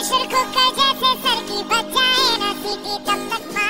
pressure cooker जैसे sir की बजाए ना सीटी तब तक